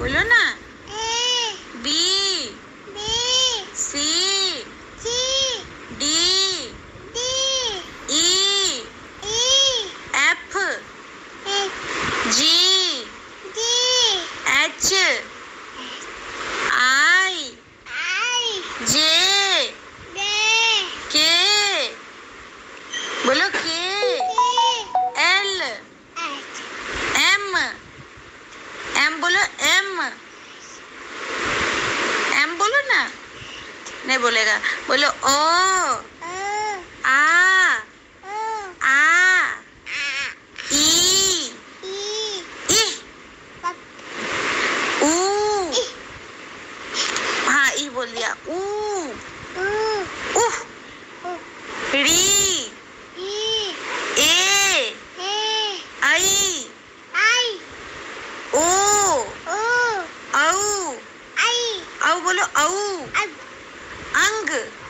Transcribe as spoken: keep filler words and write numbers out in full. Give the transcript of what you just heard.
बोलो ना। A B B C C D D E E F H G G H I I J J K बोलो K L H M M बोलो M M बोलो ना। नहीं बोलेगा। बोलो ओ ओ आ ओ आ आ ई ई ई पप ऊ हाँ ई बोल दिया। ऊ ऊ उह ऊ री ई ए ए आई आई ओ ओ औ आई औ बोलो औ अब अंग